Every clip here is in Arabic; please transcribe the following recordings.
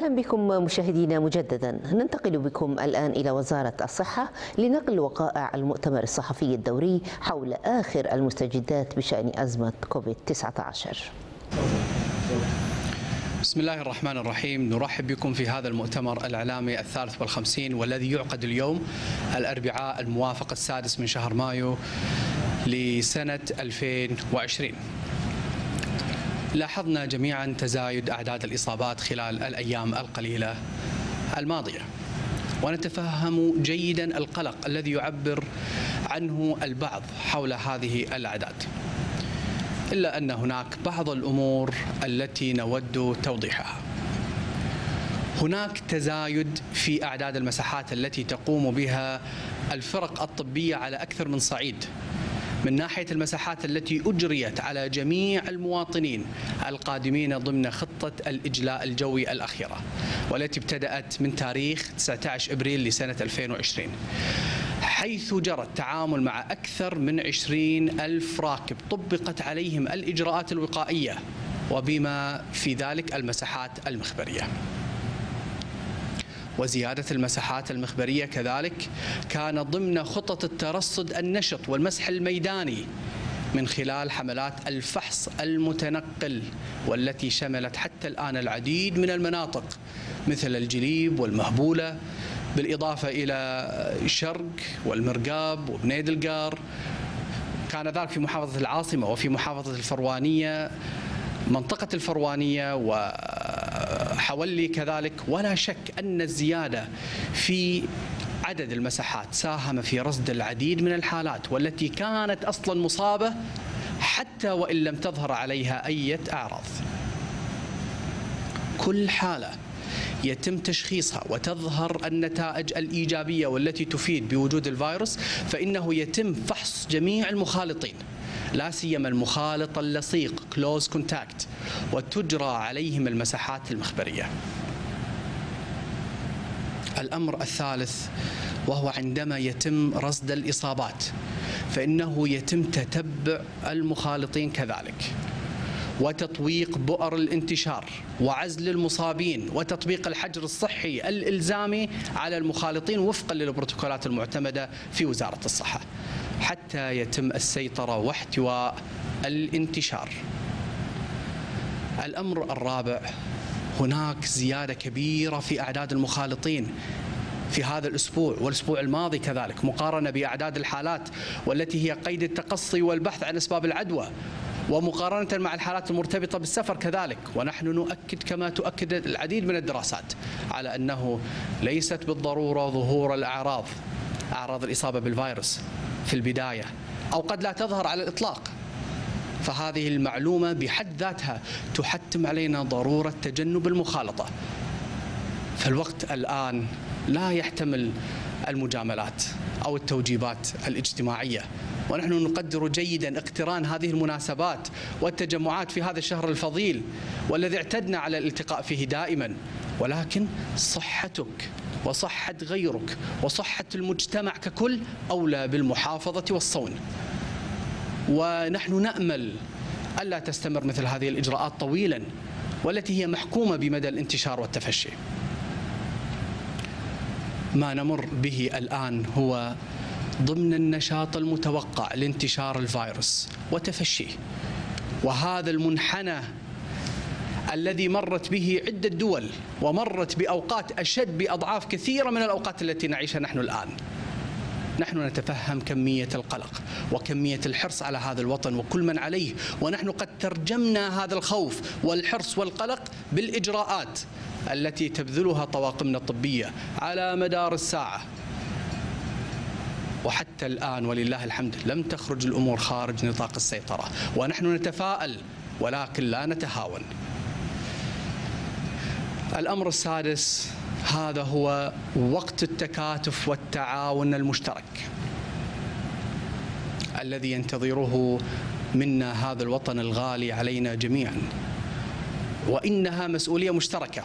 أهلا بكم مشاهدينا مجددا. ننتقل بكم الآن إلى وزارة الصحة لنقل وقائع المؤتمر الصحفي الدوري حول آخر المستجدات بشأن أزمة كوفيد-19. بسم الله الرحمن الرحيم. نرحب بكم في هذا المؤتمر الإعلامي 53 والذي يعقد اليوم الأربعاء الموافق 6 من شهر مايو لسنة 2020. لاحظنا جميعا تزايد أعداد الإصابات خلال الأيام القليلة الماضية، ونتفهم جيدا القلق الذي يعبر عنه البعض حول هذه الأعداد، إلا أن هناك بعض الأمور التي نود توضيحها. هناك تزايد في أعداد المساحات التي تقوم بها الفرق الطبية على أكثر من صعيد، من ناحية المساحات التي أجريت على جميع المواطنين القادمين ضمن خطة الإجلاء الجوي الأخيرة، والتي ابتدأت من تاريخ 19 إبريل لسنة 2020، حيث جرى التعامل مع أكثر من 20,000 راكب طبقت عليهم الإجراءات الوقائية، وبما في ذلك المساحات المخبرية. وزيادة المساحات المخبرية كذلك كان ضمن خطط الترصد النشط والمسح الميداني من خلال حملات الفحص المتنقل، والتي شملت حتى الآن العديد من المناطق مثل الجليب والمهبولة، بالإضافة إلى شرق والمرقاب وبنيد القار. كان ذلك في محافظة العاصمة وفي محافظة الفروانية، منطقة الفروانية وحولي كذلك. ولا شك أن الزيادة في عدد المساحات ساهم في رصد العديد من الحالات والتي كانت أصلا مصابة حتى وإن لم تظهر عليها أي أعراض. كل حالة يتم تشخيصها وتظهر النتائج الإيجابية والتي تفيد بوجود الفيروس، فإنه يتم فحص جميع المخالطين، لا سيما المخالط اللصيق close contact، وتجرى عليهم المساحات المخبرية. الأمر الثالث وهو عندما يتم رصد الإصابات، فإنه يتم تتبع المخالطين كذلك، وتطويق بؤر الانتشار، وعزل المصابين، وتطبيق الحجر الصحي الإلزامي على المخالطين وفقا للبروتوكولات المعتمدة في وزارة الصحة، حتى يتم السيطرة واحتواء الانتشار. الأمر الرابع، هناك زيادة كبيرة في أعداد المخالطين في هذا الأسبوع والأسبوع الماضي كذلك، مقارنة بأعداد الحالات والتي هي قيد التقصي والبحث عن أسباب العدوى، ومقارنة مع الحالات المرتبطة بالسفر كذلك. ونحن نؤكد كما تؤكد العديد من الدراسات على أنه ليست بالضرورة ظهور الأعراض، أعراض الإصابة بالفيروس في البداية، أو قد لا تظهر على الإطلاق. فهذه المعلومة بحد ذاتها تحتم علينا ضرورة تجنب المخالطة. فالوقت الآن لا يحتمل المجاملات أو التوجيبات الاجتماعية، ونحن نقدر جيدا اقتران هذه المناسبات والتجمعات في هذا الشهر الفضيل والذي اعتدنا على الالتقاء فيه دائما، ولكن صحتك وصحة غيرك وصحة المجتمع ككل أولى بالمحافظة والصون. ونحن نأمل ألا تستمر مثل هذه الإجراءات طويلا، والتي هي محكومة بمدى الانتشار والتفشي. ما نمر به الآن هو ضمن النشاط المتوقع لانتشار الفيروس وتفشيه، وهذا المنحنى الذي مرت به عدة دول ومرت بأوقات أشد بأضعاف كثيرة من الأوقات التي نعيشها نحن الآن. نحن نتفهم كمية القلق وكمية الحرص على هذا الوطن وكل من عليه، ونحن قد ترجمنا هذا الخوف والحرص والقلق بالإجراءات التي تبذلها طواقمنا الطبية على مدار الساعة. وحتى الآن ولله الحمد لم تخرج الأمور خارج نطاق السيطرة، ونحن نتفائل ولكن لا نتهاون. الأمر السادس، هذا هو وقت التكاتف والتعاون المشترك الذي ينتظره منا هذا الوطن الغالي علينا جميعا. وإنها مسؤولية مشتركة،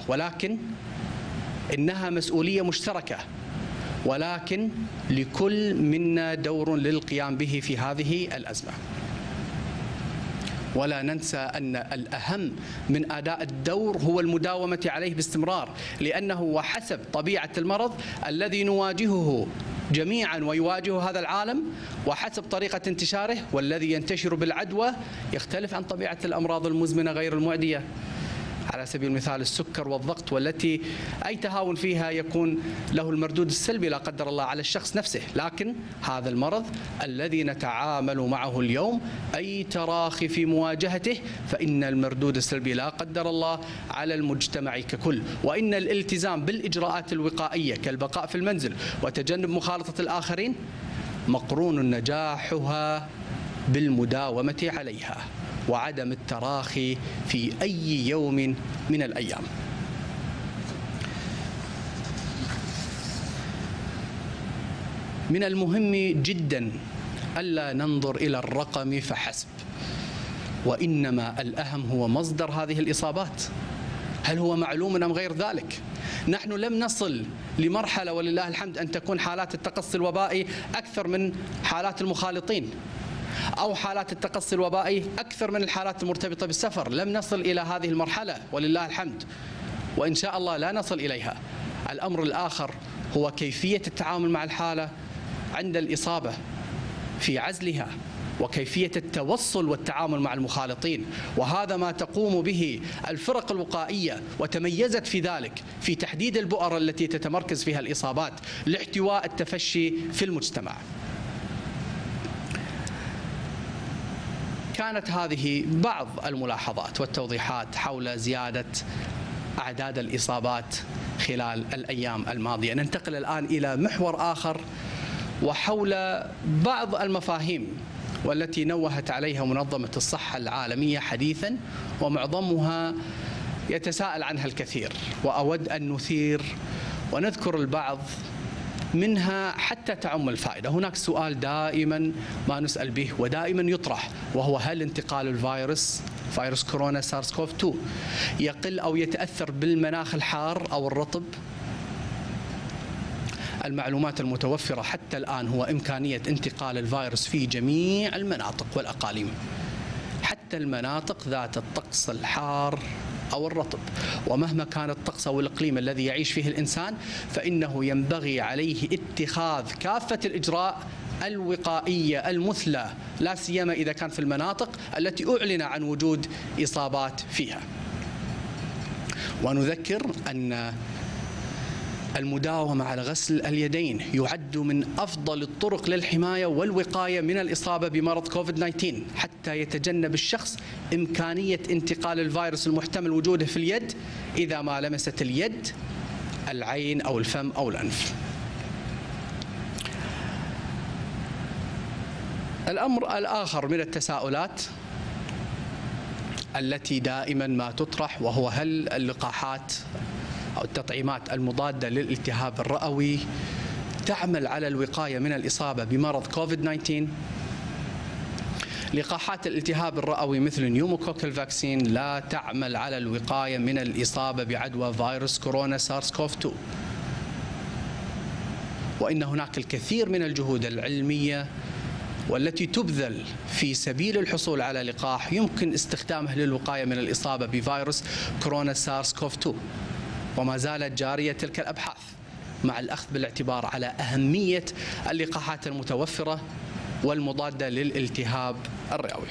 ولكن لكل منا دور للقيام به في هذه الأزمة. ولا ننسى أن الأهم من أداء الدور هو المداومة عليه باستمرار، لأنه وحسب طبيعة المرض الذي نواجهه جميعا ويواجه هذا العالم وحسب طريقة انتشاره، والذي ينتشر بالعدوى يختلف عن طبيعة الأمراض المزمنة غير المعدية، على سبيل المثال السكر والضغط، والتي أي تهاون فيها يكون له المردود السلبي لا قدر الله على الشخص نفسه. لكن هذا المرض الذي نتعامل معه اليوم أي تراخي في مواجهته فإن المردود السلبي لا قدر الله على المجتمع ككل، وإن الالتزام بالإجراءات الوقائية كالبقاء في المنزل وتجنب مخالطة الآخرين مقرون نجاحها بالمداومة عليها وعدم التراخي في أي يوم من الأيام. من المهم جدا ألا ننظر إلى الرقم فحسب، وإنما الأهم هو مصدر هذه الإصابات، هل هو معلوم أم غير ذلك؟ نحن لم نصل لمرحلة ولله الحمد أن تكون حالات التقصي الوبائي أكثر من حالات المخالطين، أو حالات التقصي الوبائي أكثر من الحالات المرتبطة بالسفر. لم نصل إلى هذه المرحلة ولله الحمد، وإن شاء الله لا نصل إليها. الأمر الآخر هو كيفية التعامل مع الحالة عند الإصابة في عزلها، وكيفية التوصل والتعامل مع المخالطين، وهذا ما تقوم به الفرق الوقائية وتميزت في ذلك في تحديد البؤر التي تتمركز فيها الإصابات لاحتواء التفشي في المجتمع. كانت هذه بعض الملاحظات والتوضيحات حول زيادة أعداد الإصابات خلال الأيام الماضية. ننتقل الآن إلى محور آخر وحول بعض المفاهيم والتي نوهت عليها منظمة الصحة العالمية حديثا، ومعظمها يتساءل عنها الكثير، وأود أن نثير ونذكر البعض منها حتى تعم الفائدة. هناك سؤال دائما ما نسأل به ودائما يطرح، وهو هل انتقال الفيروس فيروس كورونا سارس كوف 2 يقل أو يتأثر بالمناخ الحار أو الرطب؟ المعلومات المتوفرة حتى الآن هو إمكانية انتقال الفيروس في جميع المناطق والأقاليم، حتى المناطق ذات الطقس الحار أو الرطب. ومهما كان الطقس أو الإقليم الذي يعيش فيه الإنسان فإنه ينبغي عليه اتخاذ كافة الإجراء الوقائية المثلى، لا سيما إذا كان في المناطق التي أعلن عن وجود إصابات فيها. ونذكر أن المداومة على غسل اليدين يعد من أفضل الطرق للحماية والوقاية من الإصابة بمرض كوفيد-19، حتى يتجنب الشخص إمكانية انتقال الفيروس المحتمل وجوده في اليد إذا ما لمست اليد العين أو الفم أو الأنف. الأمر الآخر من التساؤلات التي دائما ما تطرح وهو هل اللقاحات أو التطعيمات المضادة للالتهاب الرئوي تعمل على الوقاية من الإصابة بمرض كوفيد-19؟ لقاحات الالتهاب الرئوي مثل النيوموكوكال فاكسين لا تعمل على الوقاية من الإصابة بعدوى فيروس كورونا سارس كوف 2، وإن هناك الكثير من الجهود العلمية والتي تبذل في سبيل الحصول على لقاح يمكن استخدامه للوقاية من الإصابة بفيروس كورونا سارس كوف 2، وما زالت جارية تلك الأبحاث مع الأخذ بالاعتبار على أهمية اللقاحات المتوفرة والمضادة للالتهاب الرئوي.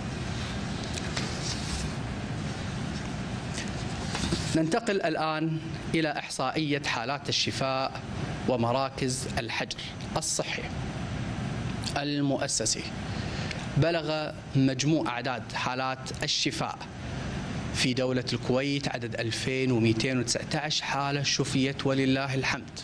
ننتقل الآن إلى إحصائية حالات الشفاء ومراكز الحجر الصحي المؤسسي. بلغ مجموع أعداد حالات الشفاء في دولة الكويت عدد 2219 حالة شفيت ولله الحمد،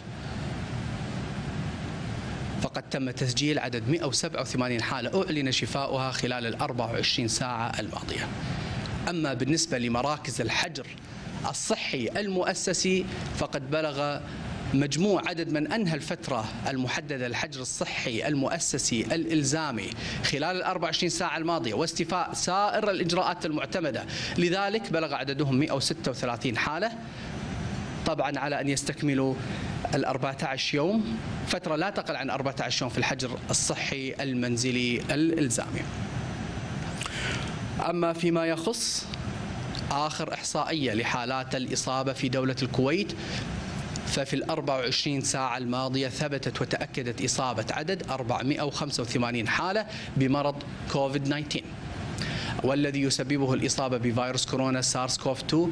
فقد تم تسجيل عدد 187 حالة أعلن شفاؤها خلال 24 ساعة الماضية. أما بالنسبة لمراكز الحجر الصحي المؤسسي فقد بلغ مجموع عدد من أنهى الفترة المحددة للحجر الصحي المؤسسي الإلزامي خلال 24 ساعة الماضية واستيفاء سائر الإجراءات المعتمدة لذلك بلغ عددهم 136 حالة، طبعا على أن يستكملوا 14 يوم، فترة لا تقل عن 14 يوم في الحجر الصحي المنزلي الإلزامي. أما فيما يخص آخر إحصائية لحالات الإصابة في دولة الكويت، ففي 24 ساعة الماضية ثبتت وتأكدت إصابة عدد 485 حالة بمرض كوفيد-19 والذي يسببه الإصابة بفيروس كورونا سارس كوف 2.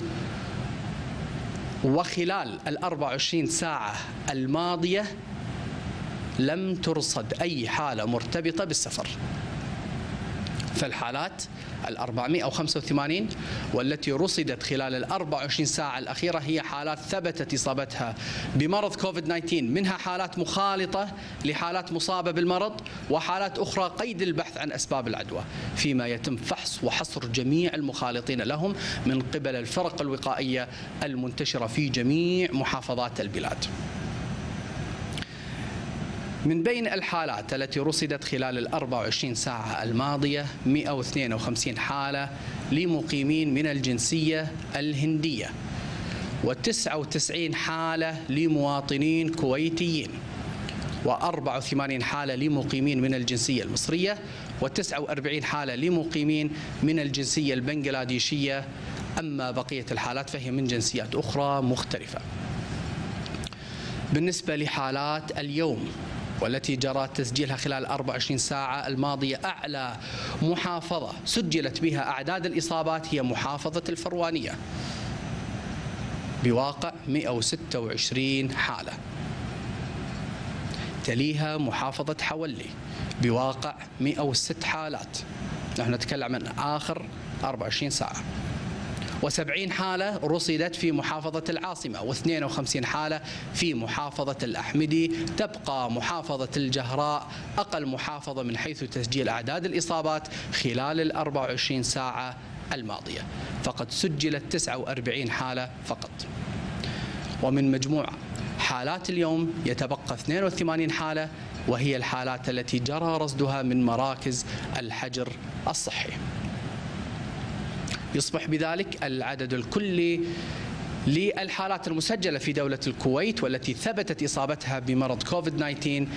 وخلال 24 ساعة الماضية لم ترصد أي حالة مرتبطة بالسفر. فالحالات 485 والتي رصدت خلال 24 ساعة الأخيرة هي حالات ثبتت إصابتها بمرض كوفيد-19، منها حالات مخالطة لحالات مصابة بالمرض وحالات أخرى قيد البحث عن أسباب العدوى، فيما يتم فحص وحصر جميع المخالطين لهم من قبل الفرق الوقائية المنتشرة في جميع محافظات البلاد. من بين الحالات التي رصدت خلال 24 ساعة الماضية 152 حالة لمقيمين من الجنسية الهندية، و99 حالة لمواطنين كويتيين، و84 حالة لمقيمين من الجنسية المصرية، و49 حالة لمقيمين من الجنسية البنغلاديشية. أما بقية الحالات فهي من جنسيات أخرى مختلفة. بالنسبة لحالات اليوم والتي جرى تسجيلها خلال 24 ساعة الماضية، أعلى محافظة سجلت بها أعداد الإصابات هي محافظة الفروانية بواقع 126 حالة، تليها محافظة حولي بواقع 106 حالات، نحن نتكلم عن آخر 24 ساعة، و70 حالة رصدت في محافظة العاصمة، و52 حالة في محافظة الأحمدي. تبقى محافظة الجهراء أقل محافظة من حيث تسجيل أعداد الإصابات خلال 24 ساعة الماضية، فقد سجلت 49 حالة فقط. ومن مجموع حالات اليوم يتبقى 82 حالة، وهي الحالات التي جرى رصدها من مراكز الحجر الصحي. يصبح بذلك العدد الكلي للحالات المسجلة في دولة الكويت والتي ثبتت إصابتها بمرض كوفيد-19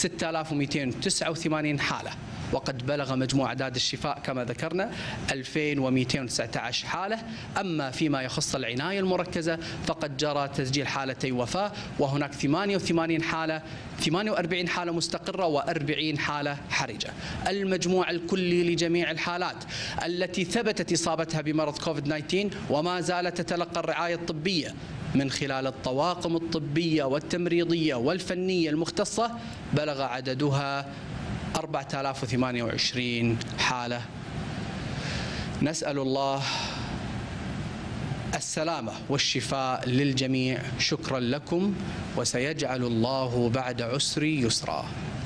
6289 حالة، وقد بلغ مجموع أعداد الشفاء كما ذكرنا 2219 حالة. أما فيما يخص العناية المركزة فقد جرى تسجيل حالتي وفاة، وهناك 88 حالة، 48 حالة مستقرة و40 حالة حرجة. المجموع الكلي لجميع الحالات التي ثبتت إصابتها بمرض كوفيد-19 وما زالت تتلقى الرعاية الطبية من خلال الطواقم الطبية والتمريضية والفنية المختصة بلغ عددها 4028 حالة. نسأل الله السلامة والشفاء للجميع. شكرا لكم، وسيجعل الله بعد عسر يسرا.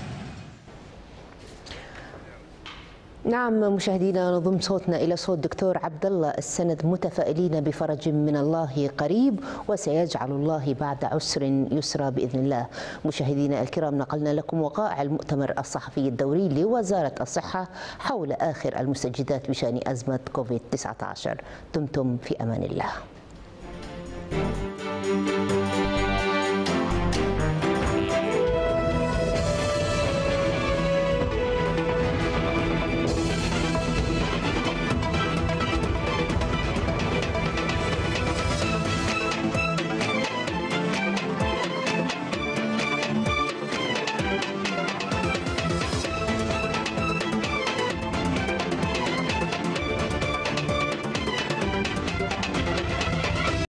نعم مشاهدينا، نضم صوتنا إلى صوت دكتور عبد الله السند، متفائلين بفرج من الله قريب وسيجعل الله بعد عسر يسرا بإذن الله. مشاهدينا الكرام، نقلنا لكم وقائع المؤتمر الصحفي الدوري لوزارة الصحة حول آخر المستجدات بشأن أزمة كوفيد-19. دمتم في أمان الله.